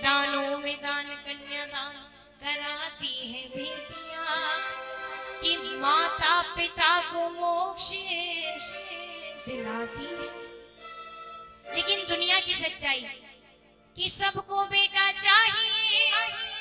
दानों में दान कन्यादान कराती है बेटियां कि माता पिता को मोक्ष दिलाती है। लेकिन दुनिया की सच्चाई कि सबको बेटा चाहिए,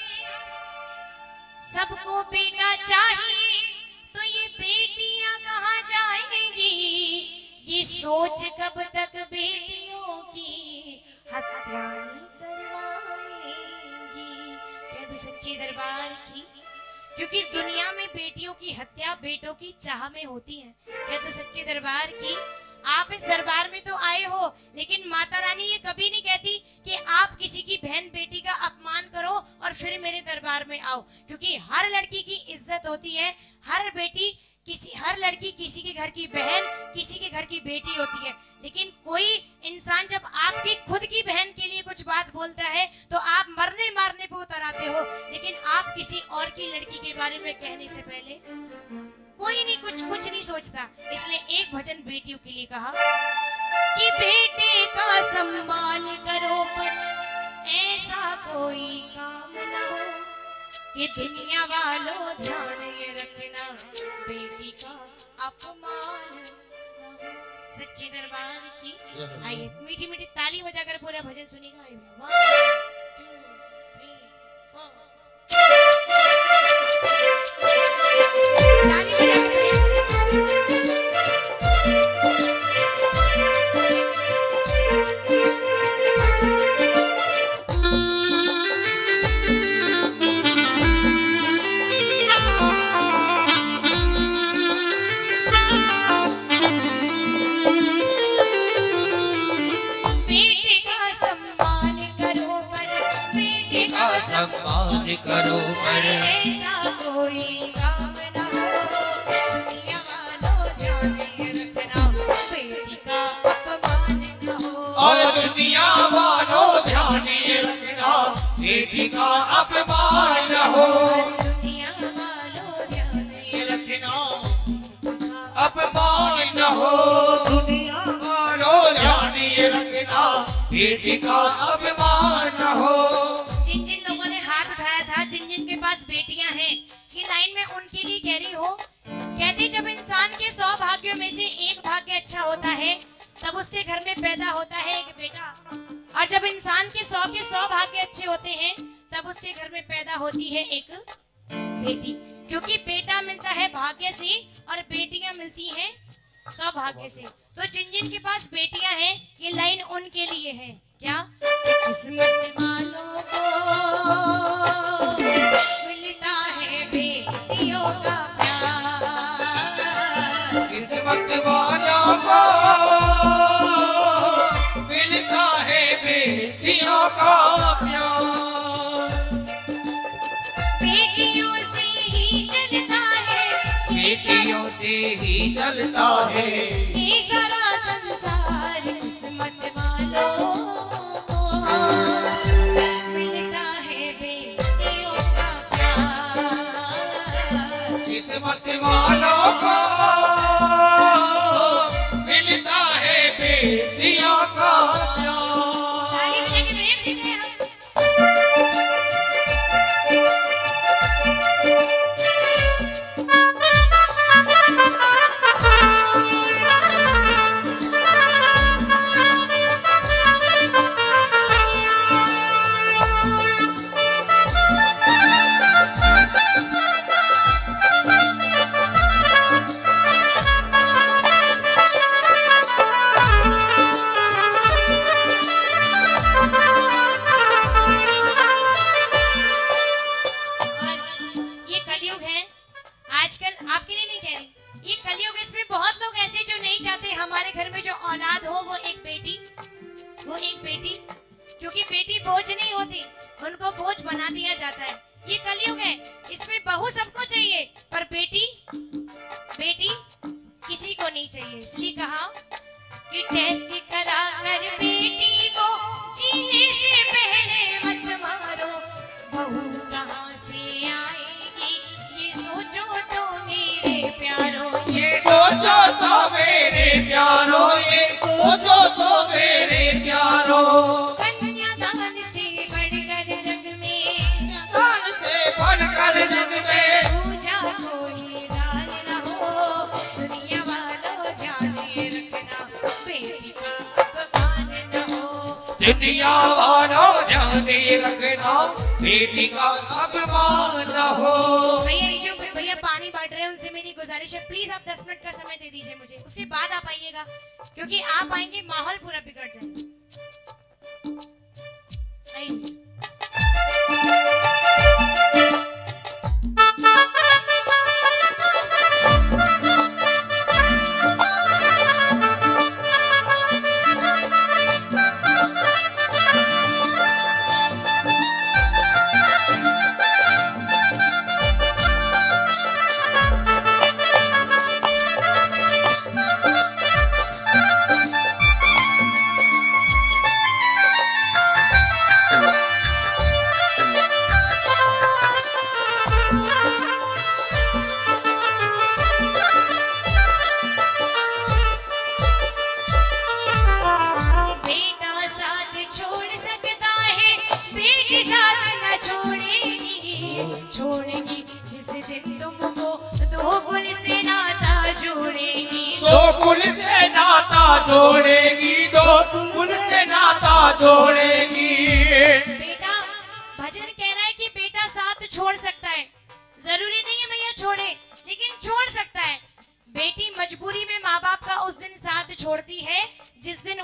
सबको बेटा चाहिए, तो ये बेटियां कहाँ जाएंगी? ये सोच कब तक बेटियों की हत्याएं करवाएंगी? कह दो सच्चे दरबार की, क्योंकि दुनिया में बेटियों की हत्या बेटों की चाह में होती है। कह दो सच्चे दरबार की। आप इस दरबार में तो आए हो, लेकिन माता रानी ये कभी नहीं कहती कि आप किसी की बहन बेटी का अपमान करो और फिर मेरे दरबार में आओ, क्योंकि हर लड़की की इज्जत होती है। हर लड़की किसी के घर की बहन, किसी के घर की बेटी होती है। लेकिन कोई इंसान जब आपकी खुद की बहन के लिए कुछ बात बोलता है तो आप मरने मारने पे उतर आते हो, लेकिन आप किसी और की लड़की के बारे में कहने से पहले कोई नहीं कुछ नहीं सोचता। इसलिए एक भजन बेटियों के लिए कहा कि बेटे का सम्मान करो पर ऐसा कोई काम न हो कि दुनिया वालों ध्यान ये रखना बेटी का अपमान। सच्चे दरबार की। आइए मीठी मीठी ताली बजाकर पूरा भजन सुनिएगा। 1 2 3 4 ताली सम्मान करो पर ऐसा कोई काम न हो, दुनिया वालों ध्यान रखना बेटी का अपमान न हो। दुनिया वालों ध्यान रखना अपमान न हो। दुनिया वालों ध्यान रखना बेटी का अपमान न हो। जिन जिन लोगों ने हाथ उठाया था, जिन जिन के पास बेटियां हैं, ये लाइन में उनके लिए कह रही हो। कहती जब इंसान के 100 भाग्यों में से एक भाग्य अच्छा होता है तब उसके घर में पैदा होता है एक बेटा, और जब इंसान के 100 भाग्य अच्छे होते हैं तब उसके घर में पैदा होती है एक बेटी। क्योंकि बेटा मिलता है भाग्य से और बेटियां मिलती हैं सौभाग्य से। तो जिन जिन के पास बेटियां हैं ये लाइन उनके लिए है। क्या किस्मत वालों को मिलता है बेटियों का प्यार, किस्मत वालों को मिलता है बेटियों का प्यार। बेटियों से ही चलता है, बेटियों से ही चलता है ये सारा संसार। किस्मत वालों मिलता है बेटियों का प्यार, किस्मत वालों को मिलता है बेटियों का प्यार। ताली बजा के प्रेम से जय हो। आजकल आपके लिए नहीं कह रही, ये कलयुग, इसमें बहुत लोग ऐसे जो नहीं चाहते हमारे घर में जो औलाद हो वो एक बेटी, क्योंकि बेटी बोझ नहीं होती, उनको बोझ बना दिया जाता है। ये कलयुग है, इसमें बहू सबको चाहिए पर बेटी किसी को नहीं चाहिए। इसलिए कहा कि टेस्ट करा कर बेटी को जीने से पहले मत मारो, बहू कहाँ से आएगी ये सोचो तो मेरे प्यारो, ये सोचो तो मेरे प्यारो, ये सोचो तो मेरे प्यारो। कन्यादान से बढ़कर दुनिया वालों ध्यान रखना बेटी का अभिमान हो। भैया पानी बांट रहे हैं, उनसे मेरी गुजारिश है प्लीज आप 10 मिनट का समय दे दीजिए मुझे, उसके बाद आप आइएगा क्योंकि आप आएंगे माहौल पूरा बिगड़ जाएगा। जोड़ेगी दो कुल से नाता जोड़ेगी। बेटा भजन कह रहा है कि बेटा साथ छोड़ सकता है, जरूरी नहीं है भैया छोड़े, लेकिन छोड़ सकता है। बेटी मजबूरी में माँ बाप का उस दिन साथ छोड़ती है जिस दिन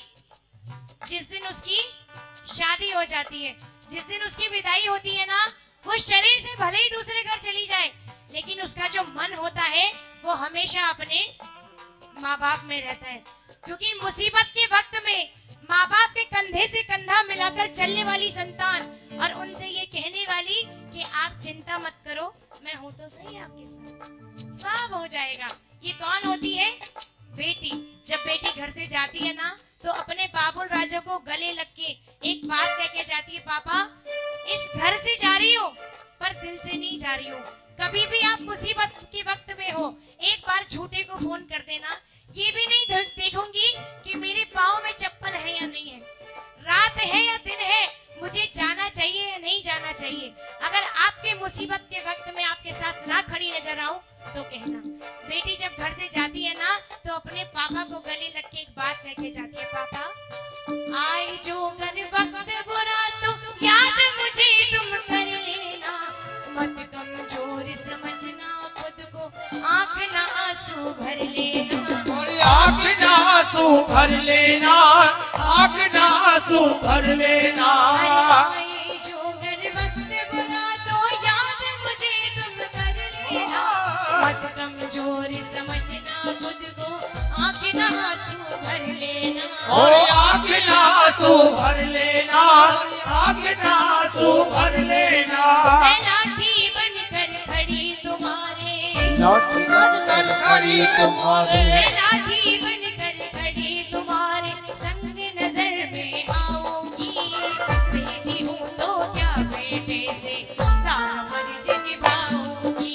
उसकी शादी हो जाती है, जिस दिन उसकी विदाई होती है ना, वो शरीर से भले ही दूसरे घर चली जाए लेकिन उसका जो मन होता है वो हमेशा अपने माँ बाप में रहता है। क्योंकि मुसीबत के वक्त में माँ बाप के कंधे से कंधा मिलाकर चलने वाली संतान और उनसे ये कहने वाली कि आप चिंता मत करो, मैं हूं तो सही आपके साथ, सब हो जाएगा। ये कौन होती है? बेटी। जब बेटी घर से जाती है ना तो अपने बाबुल राजा को गले लग के एक बात कह के जाती है, पापा इस घर से जा रही हो पर दिल से नहीं जा रही हो। कभी भी आप मुसीबत के वक्त में हो एक बार झूठे को फोन कर देना, ये भी नहीं देखूंगी कि मेरे पाँव में चप्पल है या नहीं है, रात है या दिन है, मुझे जाना चाहिए या नहीं जाना चाहिए। अगर आपके मुसीबत के वक्त में आपके साथ ना खड़ी नजर आऊं तो कहना। बेटी जब घर से जाती है ना तो अपने पापा को गले लग के एक बात कह के जाती है, पापा आई जो घर वक्त बुरा तो याद मुझे तुम कर लेना, मत कमजोर समझना खुद को, आंख ना आंसू भर लेना, और आंख ना आंसू भर लेना, आंख ना आंसू भर लेना। आई जो घर वक्त बुरा तो याद मुझे तुम कर लेना, मत कमजोर समझना खुद को, आंख ना आंसू भर लेना, और आंख ना आंसू भर लेना, आंख ना आंसू भर लेना। लाठी बनकर खड़ी तुम्हारे, लाठी बनकर खड़ी तुम्हारे, लाठी बनकर खड़ी तुम्हारे संग नजर में आऊंगी, बेटी हूँ तो क्या बेटे से सारा फर्ज निभाऊंगी,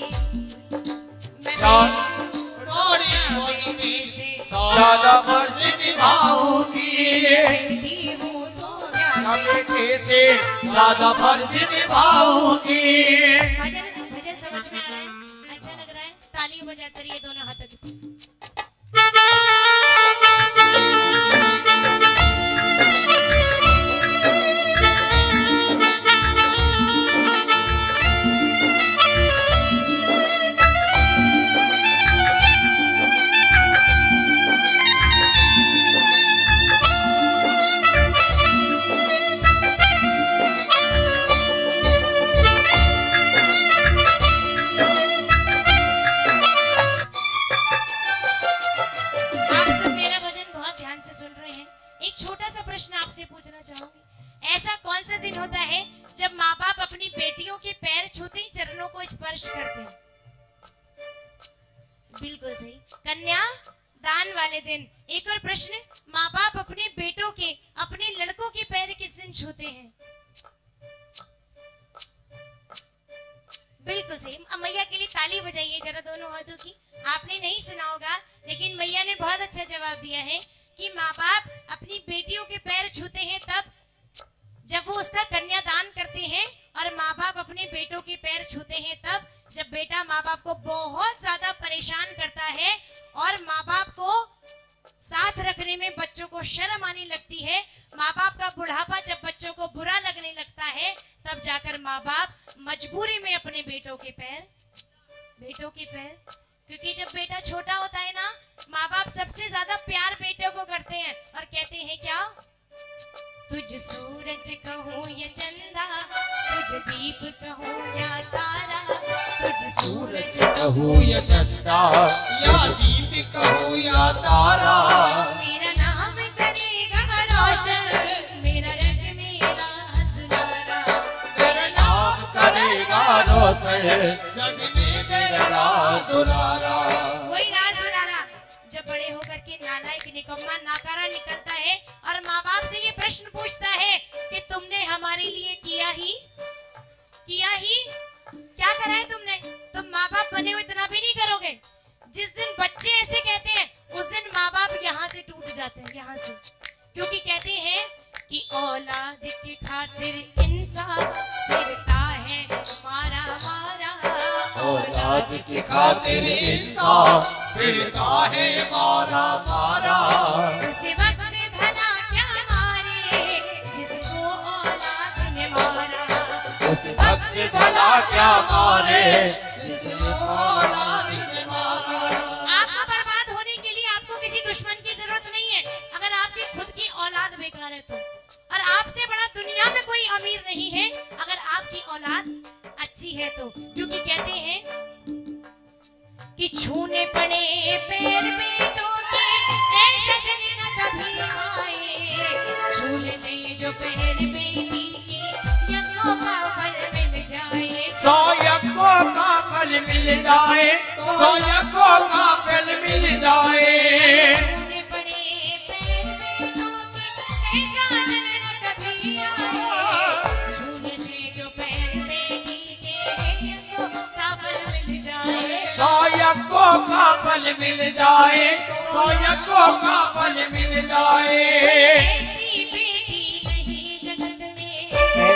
ज्यादा फर्ज निभाऊंगी, बेटी हूँ तो क्या बेटे से ज्यादा फर्ज निभाऊंगी। भजन समझ में आ रहा है? अच्छा लग रहा है? ताली बजाते रहिए दोनों हाथों से। ऐसा कौन सा दिन होता है जब माँ बाप अपनी बेटियों के पैर छूते ही चरणों को स्पर्श करते हैं? बिल्कुल सही, कन्या दान वाले दिन। एक और प्रश्न, माँ बाप अपने बेटों के, अपने लड़कों के पैर किस दिन छूते हैं? बिल्कुल सही। मैया के लिए ताली बजाइए जरा दोनों हाथों की। आपने नहीं सुना होगा लेकिन मैया ने बहुत अच्छा जवाब दिया है कि माँ बाप अपनी बेटियों के पैर छूते हैं तब जब वो उसका कन्यादान करते हैं, और माँ बाप अपने बेटों के पैर छूते हैं तब जब बेटा माँ बाप को बहुत ज्यादा परेशान करता है और माँ बाप को साथ रखने में बच्चों को शर्म आने लगती है। माँ बाप का बुढ़ापा जब बच्चों को बुरा लगने लगता है, तब जाकर माँ बाप मजबूरी में अपने बेटों के पैर, क्योंकि जब बेटा छोटा होता है ना, माँ बाप सबसे ज्यादा प्यार बेटों को करते हैं और कहते हैं क्या, तुझ सूरज कहूँ या चंदा, तुझ दीप कहूँ या तारा, तुझ सूरज कहूँ या चंदा या दीप कहूँ या तारा, मेरा नाम करेगा रोशन, मेरा रंग मेरा दुलारा, मेरा नाम करेगा रोशन, जग में मेरा राज दुलारा। वही राज दुलारा जब बड़े होकर के नालायक, निकम्मा, नाकारा निकलता है और माँ बाप से ये प्रश्न पूछता है कि तुमने हमारे लिए किया ही क्या करा है तुमने? तुम माँ बाप बने हो इतना भी नहीं करोगे। जिस दिन बच्चे ऐसे कहते हैं उस दिन माँ बाप यहाँ से टूट जाते हैं, यहाँ से, क्योंकि कहते हैं कि औलाद की खातिर इंसान फिरता है मारा मारा, औलाद की खातिर इंसान फिरता है मारा मारा, उस वक्त भला क्या मारे जिसको औलाद ने मारा, उस वक्त भला क्या मारे जिसको औलाद ने मारा। आपका बर्बाद होने के लिए आपको किसी दुश्मन की जरूरत नहीं है, अगर आपकी खुद की औलाद बेकार है तो। और आपसे बड़ा दुनिया में कोई अमीर नहीं है अगर आपकी औलाद अच्छी है तो, क्योंकि कहते हैं कि छूने पड़े पैर बेटों के ऐसा दिन न कभी आए, छूने नहीं जो पैर बेटी के यज्ञों का फल मिल जाए, सौ यज्ञों का फल मिल जाए, सौ यज्ञों का फल मिल जाए, छूने पड़े पैर बेटों के ऐसा दिन न कभी आए, छूने नहीं जो पैर बेटी के यज्ञों का फल मिल जाए, सौ यज्ञों का फल मिल जाए, सौ यज्ञों का फल मिल जाए। ऐसी बेटी नहीं जगत में,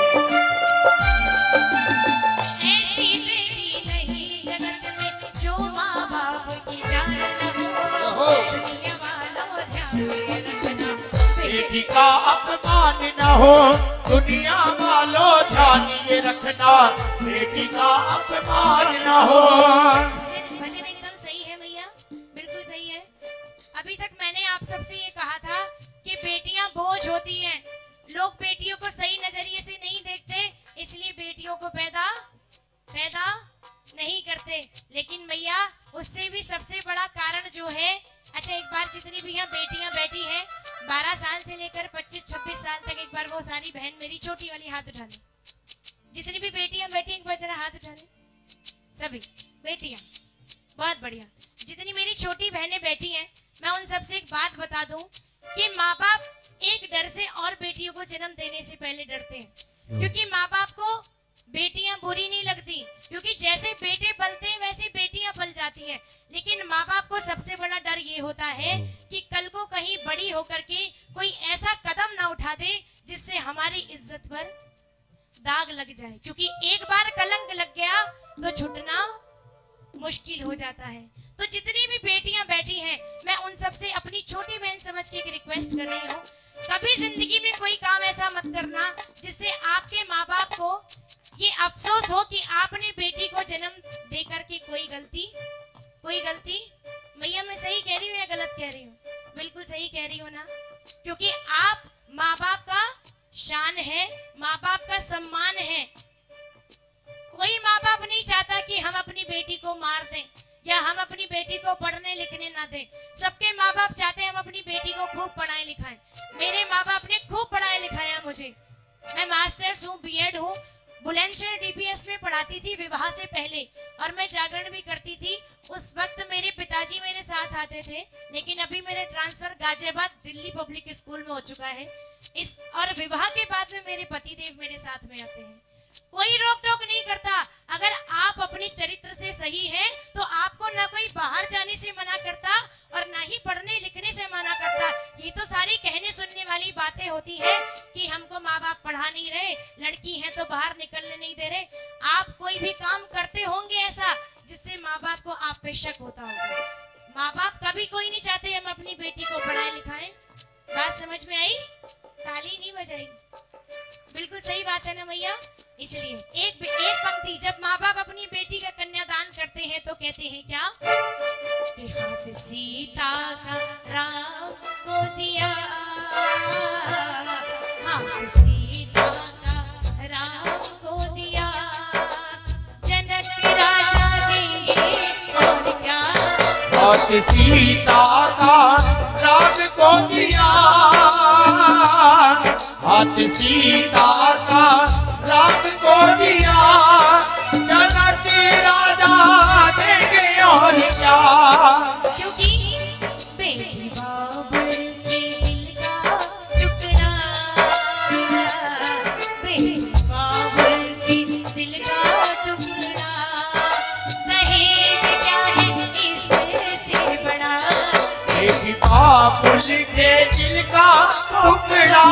ऐसी बेटी नहीं जगत में जो माँ बाप की जान न हो, दुनिया वालों ध्यान में रखना, बेटी का अपमान न हो, दुनिया वालों ध्यान ये रखना, बेटी का अपमान न हो। भजन एकदम सही है भैया, बिल्कुल सही है। अभी तक मैंने आप सबसे ये कहा था कि बेटियां बोझ होती हैं, लोग बेटियों को सही नजरिए से नहीं देखते, इसलिए बेटियों को पैदा नहीं करते। लेकिन भैया उससे भी सबसे बड़ा कारण जो है, अच्छा एक बार जितनी भी यहाँ बेटियां बैठी हैं 12 साल से लेकर 25-26 साल तक, एक बार वो सारी बहन मेरी छोटी वाली हाथ उठा ले, जितनी भी बेटियां बैठी एक बार जरा हाथ उठा ले, सभी बेटियां, बहुत बढ़िया। जितनी मेरी छोटी बहनें बैठी हैं, मैं उन सबसे एक बात बता दूं कि माँ बाप एक डर से और बेटियों को जन्म देने से पहले डरते हैं, क्योंकि माँ बाप को बेटियां बुरी नहीं लगती, क्योंकि जैसे बेटे पलते हैं वैसे बेटियां पल जाती हैं। लेकिन माँ बाप को सबसे बड़ा डर ये होता है कि कल को कहीं बड़ी होकर के कोई ऐसा कदम ना उठा दे जिससे हमारी इज्जत पर दाग लग जाए, क्योंकि एक बार कलंक लग गया तो छुटना मुश्किल हो जाता है। तो जितनी भी बेटियां बैठी हैं, मैं उन सबसे अपनी छोटी बहन समझ के एक रिक्वेस्ट कर रही हूँ, कभी जिंदगी में कोई काम ऐसा मत करना जिससे आपके माँ बाप को ये अफसोस हो कि आपने बेटी को जन्म दे करके कोई गलती। भैया मैं सही कह रही हूँ या गलत कह रही हूँ? बिल्कुल सही कह रही हूँ ना, क्योंकि आप माँ बाप का शान है, माँ बाप का सम्मान है। कोई माँ बाप नहीं चाहता कि हम अपनी बेटी को मार दें या हम अपनी बेटी को पढ़ने लिखने ना दें। सबके माँ बाप चाहते हैं हम अपनी बेटी को खूब पढ़ाएं लिखाएं। मेरे माँ बाप ने खूब पढ़ाया लिखाया मुझे, मैं मास्टर्स हूँ, बीएड हूँ, बुलंदशहर डीपीएस में पढ़ाती थी विवाह से पहले, और मैं जागरण भी करती थी। उस वक्त मेरे पिताजी मेरे साथ आते थे, लेकिन अभी मेरे transfer Ghaziabad Delhi public school में हो चुका है। और विवाह के बाद में मेरे पतिदेव मेरे साथ में आते हैं। कोई रोक टोक नहीं करता। अगर आप अपने चरित्र से सही हैं तो आपको ना कोई बाहर जाने से मना करता और ना ही पढ़ने लिखने से मना करता। ये तो सारी कहने सुनने वाली बातें होती है कि हमको माँ बाप पढ़ा नहीं रहे, लड़की है तो बाहर निकलने नहीं दे रहे। आप कोई भी काम करते होंगे ऐसा जिससे माँ बाप को आप पे शक होता होगा। माँ बाप कभी कोई नहीं चाहते हम अपनी बेटी को पढ़ाए लिखाएं। बात समझ में आई? ताली नहीं बजाई। बिल्कुल सही बात है ना भैया। इसलिए एक पंक्ति, जब माँ बाप अपनी बेटी का कन्यादान करते हैं तो कहते हैं क्या कि हाथ सीता का राम को दिया, हाथ सीता का राम को दिया, जनक राजा देंगे और क्या, हाथ सीता का राम को दिया, हाथ सीता का राम को दिया, जनक राजा देंगे और क्या। क्योंकि बेटी बाबुल के दिल का टुकड़ा, बेटी बाबुल के दिल का टुकड़ा, दहेज क्या है इससे बड़ा, बेटी बाबुल के दिल का टुकड़ा,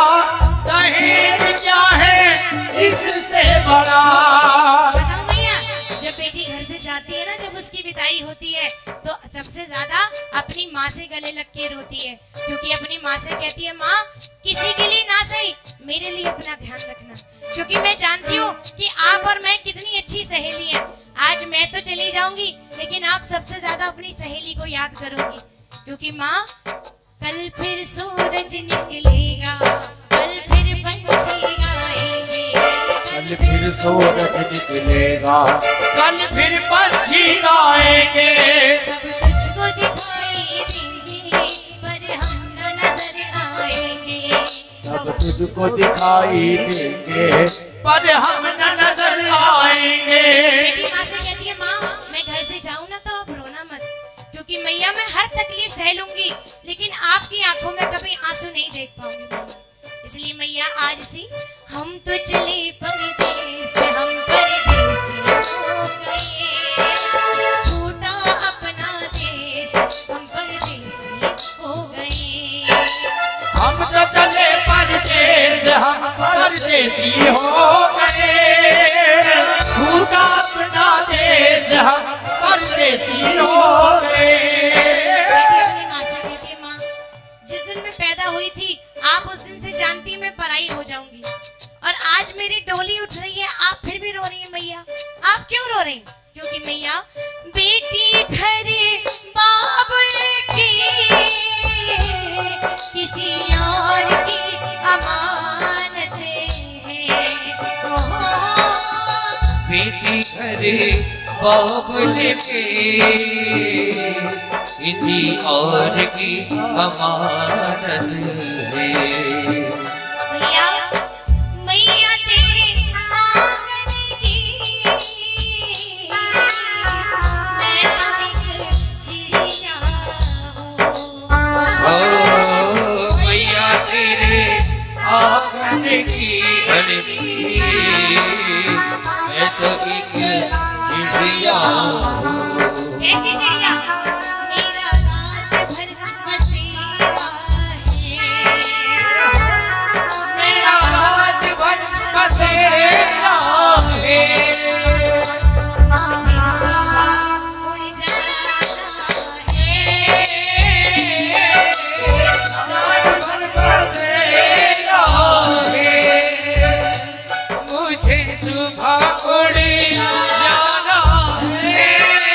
दहेज क्या है इससे बड़ा। बताओ भैया, जब बेटी घर से जाती है ना, जब उसकी विदाई होती है तो सबसे ज्यादा अपनी माँ से गले लग के रोती है, क्योंकि अपनी माँ से कहती है माँ किसी के लिए ना सही मेरे लिए अपना ध्यान रखना, क्योंकि मैं जानती हूँ कि आप और मैं कितनी अच्छी सहेली हैं। आज मैं तो चली जाऊंगी लेकिन आप सबसे ज्यादा अपनी सहेली को याद करोगी, क्योंकि माँ कल फिर सूरज निकलेगा, कल फिर पंछी गाएंगे, कल फिर सूरज निकलेगा, कल फिर पंछी गाएंगे, सब तुझको दिखाई देंगे पर हम न नजर आएंगे, सब तुझको दिखाई देंगे पर हम न नजर आएंगे। बेटी माँ से कहती है माँ मैं घर से जाऊँ ना तो आप रोना मत, क्योंकि मैया मैं हर तकलीफ सह लूंगी लेकिन आपकी आंखों में कभी आंसू नहीं देख पाऊंगी। इसलिए मैया आज से हम तो चले परदेस, हम परदेसी हो गए, छूटा अपना देश, हम परदेसी हो गए, हम तो चले परदेस, हम परदेसी हो गए, छूटा अपना देश, हम परदेसी हो गए। अपनी माँ से कहती है माँ जिस दिन मैं पैदा हुई थी आप उस दिन से जानती मैं पराई हो जाऊंगी, और आज मेरी डोली उठ रही है आप फिर भी रो रही है मैया। आप क्यों रो रही हैं? क्योंकि मैया बेटी घर बाबुल की किसी और की अमानत है, बेटी घरे बाबुल के किसी और की अमानत है। मैया मैया तेरे आंगन की मैं तो एक चिड़िया हूँ, मैया तेरे आंगन की मैं तो एक चिड़िया हूँ। कैसी चिड़िया? मेरा रात भर बसेरा है, मेरा रात भर बसेरा है, मुझे सुबह उड़ जाना है, रात भर बसेरा है, मुझे सुबह उड़ जाना है।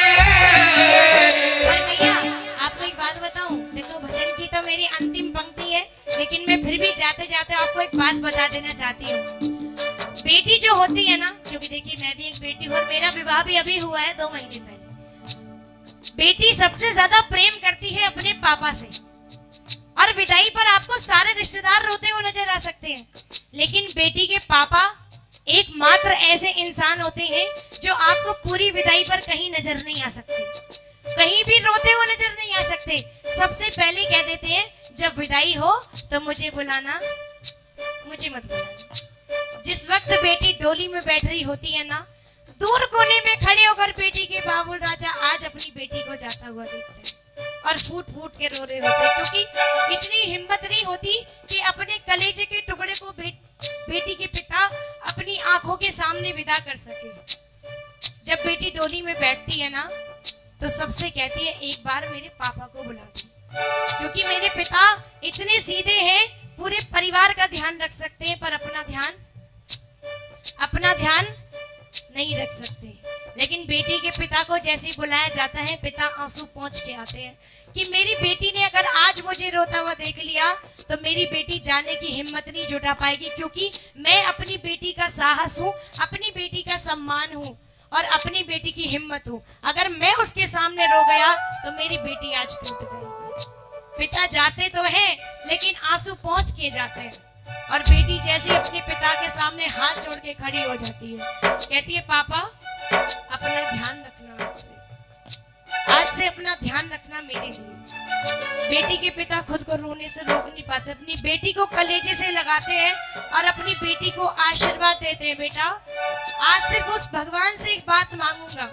भैया आपको एक बात बताऊं, देखो भजन की तो मेरी अंतिम पंक्ति है लेकिन मैं फिर भी जाते जाते आपको एक बात बता देना चाहती हूँ। बेटी जो होती है ना, क्योंकि देखिए मैं भी एक बेटी हूँ और मेरा विवाह भी अभी हुआ है 2 महीने पहले। बेटी सबसे ज्यादा प्रेम करती है अपने पापा से, और विदाई पर आपको सारे रिश्तेदार रोते हुए नजर आ सकते हैं, लेकिन बेटी के पापा एकमात्र ऐसे इंसान होते हैं जो आपको पूरी विदाई पर कहीं नजर नहीं आ सकते, कहीं भी रोते हुए नजर नहीं आ सकते। सबसे पहले कह देते हैं जब विदाई हो तो मुझे बुलाना, मुझे मत बुलाना। जिस वक्त बेटी डोली में बैठ रही होती है ना, दूर कोने में खड़े होकर बेटी के बाबुल राजा आज अपनी बेटी को जाता हुआ देखते हैं और फूट फूट के रो रहे होते हैं, क्योंकि इतनी हिम्मत नहीं होती कि अपने कलेजे के टुकड़े को बेटी के पिता अपनी आंखों के सामने विदा कर सके। जब बेटी डोली में बैठती है ना तो सबसे कहती है एक बार मेरे पापा को बुला दो, क्योंकि मेरे पिता इतने सीधे हैं, पूरे परिवार का ध्यान रख सकते हैं पर अपना ध्यान नहीं रख सकते। लेकिन बेटी के पिता को जैसे ही बुलाया जाता है, पिता आंसू पोंछ के आते हैं कि मेरी बेटी ने अगर आज मुझे रोता हुआ देख लिया तो मेरी बेटी जाने की हिम्मत नहीं जुटा पाएगी, क्योंकि मैं अपनी बेटी का साहस हूँ, अपनी बेटी का सम्मान हूँ और अपनी बेटी की हिम्मत हूँ। अगर मैं उसके सामने रो गया तो मेरी बेटी आज टूट जाएगी। पिता जाते तो हैं लेकिन आंसू पोंछ के जाते हैं, और बेटी जैसे अपने पिता के सामने हाथ जोड़ के खड़ी हो जाती है, कहती है पापा अपना ध्यान रखना, आज से अपना ध्यान रखना मेरे लिए। बेटी के पिता खुद को रोने से रोक नहीं पाते, अपनी बेटी को कलेजे से लगाते हैं और अपनी बेटी को आशीर्वाद देते हैं, बेटा आज सिर्फ उस भगवान से एक बात मांगूंगा,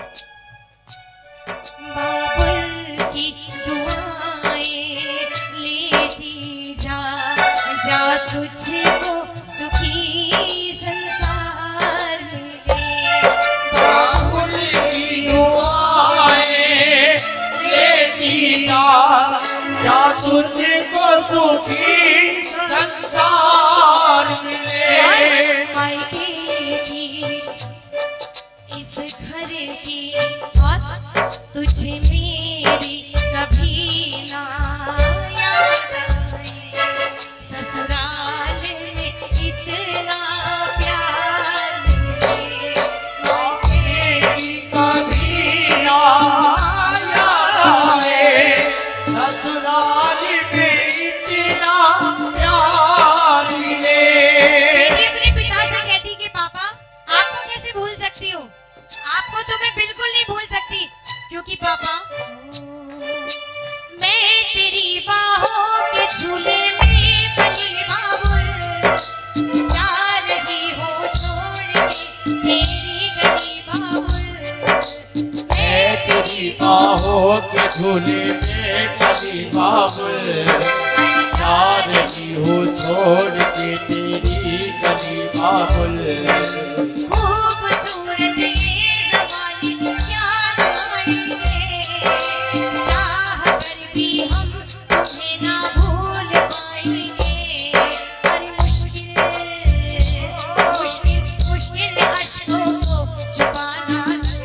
बाबुल की दुआएं लेती जा तुझको सुखी संसार मिले। बाबुल की दुआएं लेती जा तुझको सुखी संसार मिले। मायके की इस घर की और तुझे मेरी कभी ना याद आए, ससुराल में इतना प्यार मिले। मायके की कभी ना याद आए, ससुराल में इतना प्यार मिले। बेटी अपने पिता से कहती कि पापा आपको कैसे भूल सकती हूँ, आपको तो मैं बिल्कुल नहीं भूल सकती, क्योंकि पापा मैं तेरी बाहों के झूले में पली बाबुल, जा रही हो छोड़ के तेरी गली बाबुल। मैं तेरी बाहों के झूले में पली बाबुल, जा रही हूँ छोड़ के तेरी गली बाबुल। खूबसूरत ये ज़माने याद आएंगे, चाह कर भी हम तुम्हें ना भूल पाएंगे। अरे मुश्किल अश्कों को छुपाना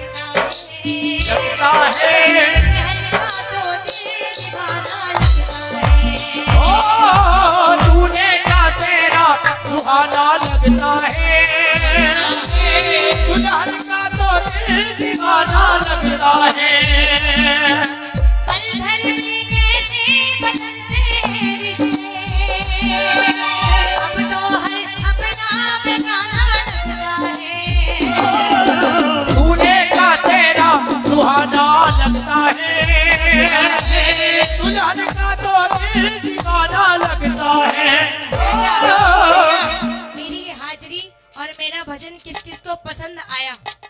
लगता है, रहना तो दिल दीवाना लगता है। ओ तूने का सेहरा सुहाना लगता है, दुल्हन का तो दिल दीवाना लगता है। पल भर में कैसे बदलते हैं रिश्ते, अब तो हर अपना बेगाना लगता है। तूने का सेहरा सुहाना लगता है, दुल्हन का तो दिल दीवाना लगता है। मेरी ये हाजिरी और मेरा भजन किस किस को पसंद आया?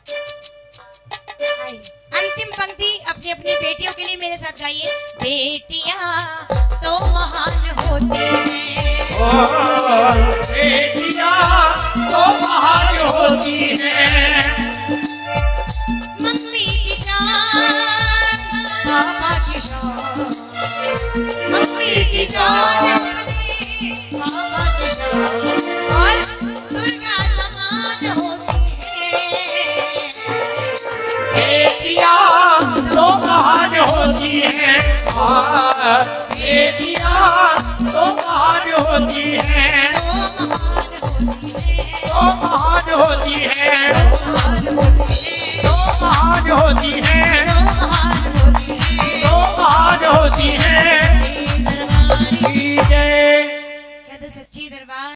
अंतिम पंक्ति अपनी अपनी बेटियों के लिए मेरे साथ गाइए। बेटियां तो महान होती हैं, बेटियां तो महान होती हैं, मम्मी की जान पापा की शान, मम्मी की जान पापा की शान, और दुर्गा समान होती है। बेटियां तो महान होती हैं, बेटियां तो महान होती हैं, तो महान होती हैं, तो महान होती हैं, तो महान होती हैं। जय कहते सच्ची दरबार।